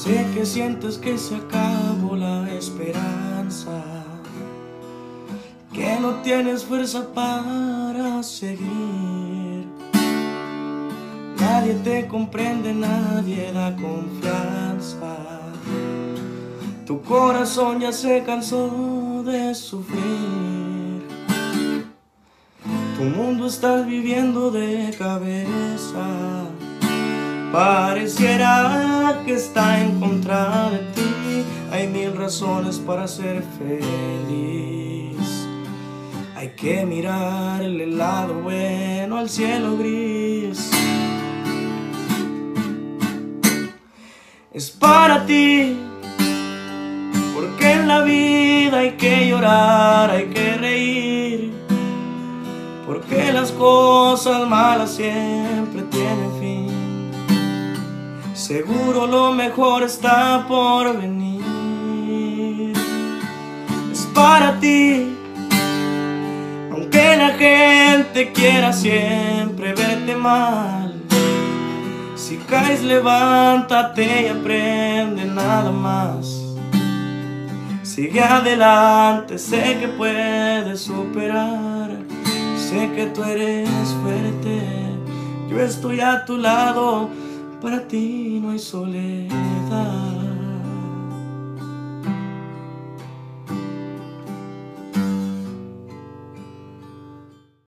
Sé que sientes que se acabó la esperanza, que no tienes fuerza para seguir. Nadie te comprende, nadie da confianza. Tu corazón ya se cansó de sufrir. Tu mundo estás viviendo de cabeza. Pareciera que está en contra de ti. Hay mil razones para ser feliz. Hay que mirarle el lado bueno al cielo gris. Es para ti, porque en la vida hay que llorar, hay que reír, porque las cosas malas siempre tienen fin. Seguro lo mejor está por venir. Es para ti, aunque la gente quiera siempre verte mal. Si caes, levántate y aprende nada más. Sigue adelante, sé que puedes superar. Sé que tú eres fuerte, yo estoy a tu lado. Para ti no hay soledad.